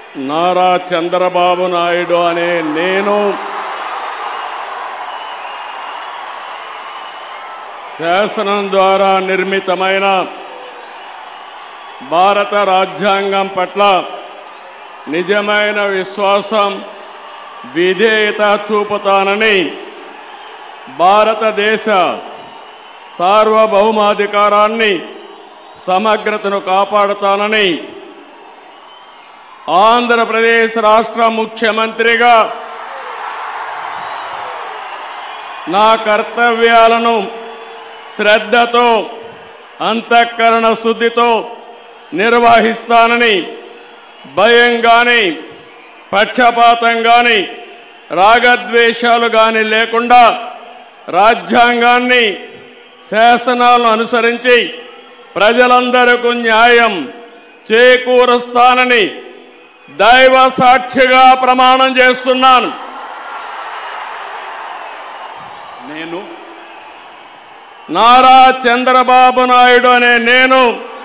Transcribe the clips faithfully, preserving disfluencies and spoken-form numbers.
నారా చంద్రబాబు నాయుడు అనే నేను శాసనం ద్వారా నిర్మితమైన భారత రాజ్యాంగం పట్ల నిజమైన విశ్వాసం విధేయత చూపుతానని భారతదేశ సార్వభౌమాధికారాన్ని సమగ్రతను కాపాడుతానని ఆంధ్రప్రదేశ్ రాష్ట్ర ముఖ్యమంత్రిగా నా కర్తవ్యాలను శ్రద్ధతో అంతఃకరణ శుద్ధితో నిర్వహిస్తానని భయం గాని పక్షపాతం గాని రాగద్వేషాలు గాని లేకుండా రాజ్యాంగాన్ని శాసనాలను అనుసరించి ప్రజలందరికీ న్యాయం చేకూరుస్తానని దైవ సాక్షిగా ప్రమాణం చేస్తున్నాను. నేను నారా చంద్రబాబు నాయుడు అనే నేను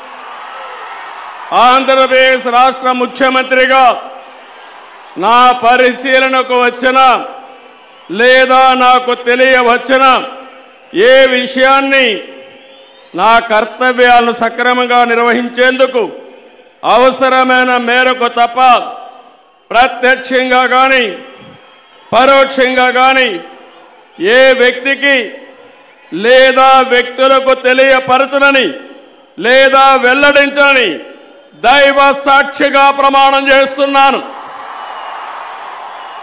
ఆంధ్రప్రదేశ్ రాష్ట్ర ముఖ్యమంత్రిగా నా పరిశీలనకు వచ్చిన లేదా నాకు తెలియవచ్చిన ఏ విషయాన్ని నా కర్తవ్యాలను సక్రమంగా నిర్వహించేందుకు అవసరమైన మేరకు తప్ప ప్రత్యక్షంగా కానీ పరోక్షంగా కానీ ఏ వ్యక్తికి లేదా వ్యక్తులకు తెలియపరచనని లేదా వెల్లడించనని దైవ సాక్షిగా ప్రమాణం చేస్తున్నాను.